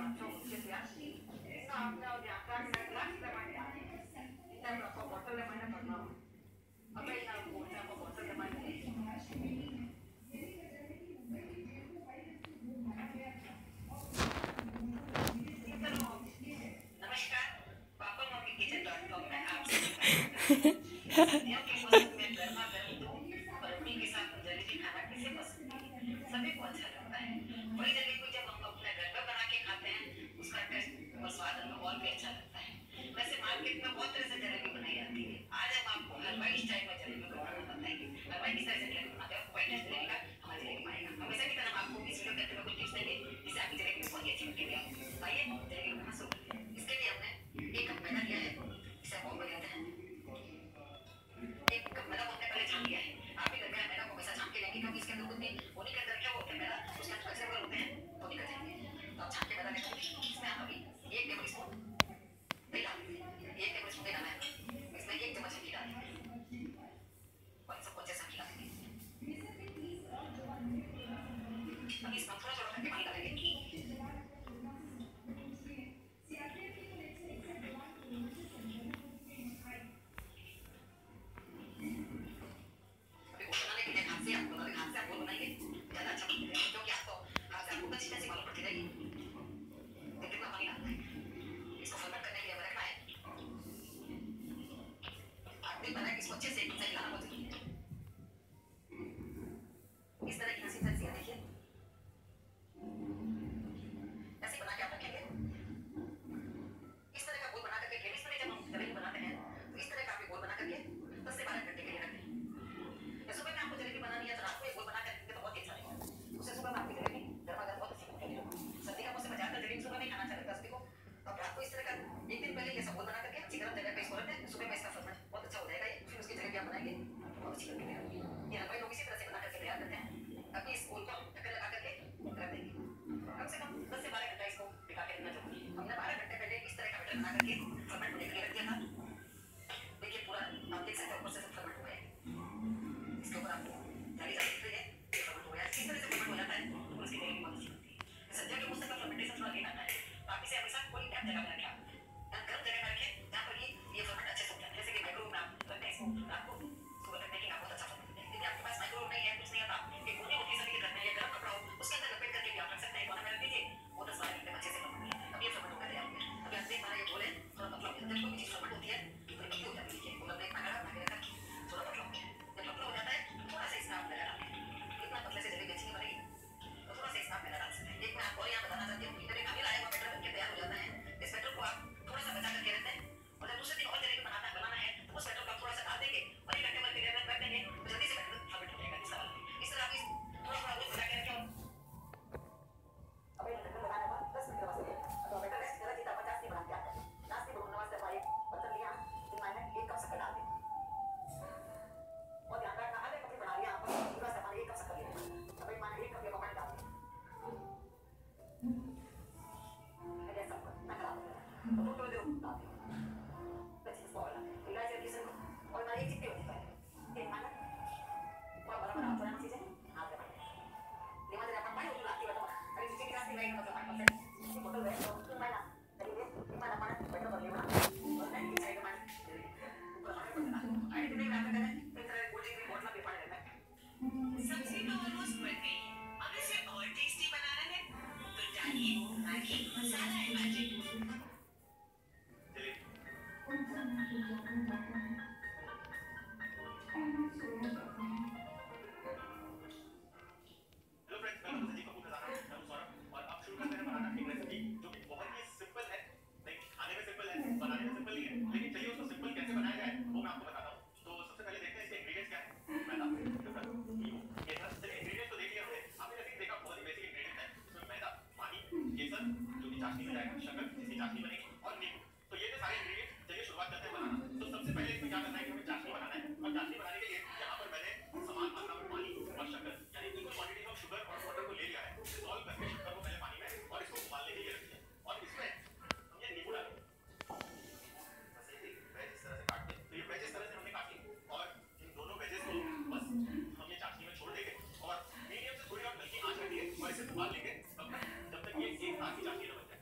और इसे उबाल लेंगे तब तक जब तक ये एक साथ ही चाशनी न बन जाए।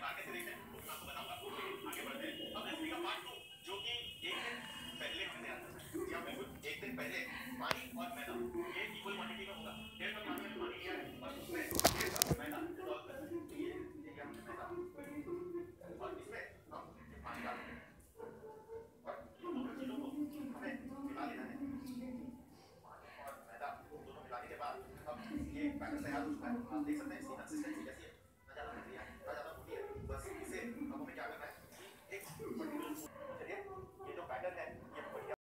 आगे से देखते हैं, तो आपको बताऊंगा। आगे बढ़ते हैं। अब रेसिपी का पार्ट 2, जो कि एक दिन पहले हमें तैयार करना है। जी हाँ, बिल्कुल एक दिन पहले पानी और मैदा ये इक्वल क्वांटिटी में होगा। 1.5 कप यहाँ पे पानी लिया है और उसमें 1.5 कप मैदा डिसॉल्व करना है। तो ये लिया हमने मैदा और इसमें हम पानी डालेंगे और इन दोनों चीजों को हमें मिला लेना है। पानी और मैदा दोनों मिलाने के बाद अब ये बैटर तैयार हो चुका है। आप देख सकते हैं इसकी कंसिस्टेंसी कैसी